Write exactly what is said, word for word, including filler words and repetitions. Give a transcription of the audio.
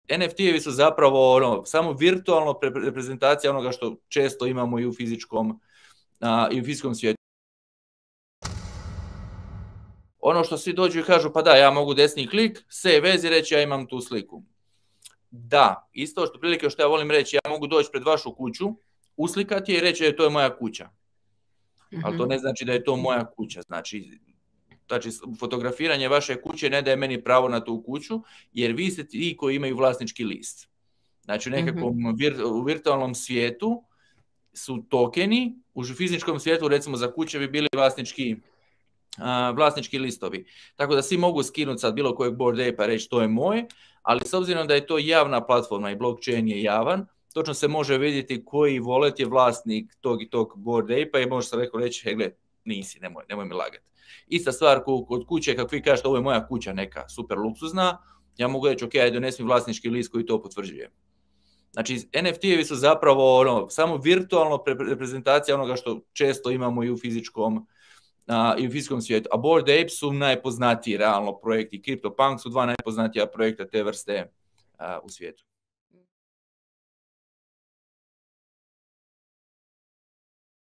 N F T-evi su zapravo ono, samo virtualna reprezentacija onoga što često imamo i u fizičkom, a, i u fizičkom svijetu. Ono što svi dođu i kažu, pa da, ja mogu desni klik, save vezi reći ja imam tu sliku. Da, isto što prilike što ja volim reći, ja mogu doći pred vašu kuću, uslikati je i reći da to je moja kuća. Ali to ne znači da je to moja kuća. Znači, znači, fotografiranje vaše kuće ne daje meni pravo na tu kuću, jer vi ste ti koji imaju vlasnički list. Znači, u nekakvom vir, u virtualnom svijetu su tokeni, u fizičkom svijetu, recimo za kuće bi bili vlasnički, uh, vlasnički listovi. Tako da svi mogu skinuti sad bilo kojeg Bored Ape-a reći to je moje, ali s obzirom da je to javna platforma i blockchain je javan, točno se može vidjeti koji wallet je vlasnik tog i tog Bored Ape-a i može se neko reći, hej gled, nisi, nemoj, nemoj mi lagati. Ista stvar kod kuće, kako vi kažete, ovo je moja kuća neka, super luksuzna, ja mogu reći, ok, ajde donesi mi vlasnički list koji to potvrđuje. Znači, N F T-evi su zapravo ono, samo virtualna reprezentacija onoga što često imamo i u fizičkom, a, i u fizičkom svijetu. A Bored Ape su najpoznatiji realno projekti, CryptoPunk su dva najpoznatija projekta te vrste a, u svijetu.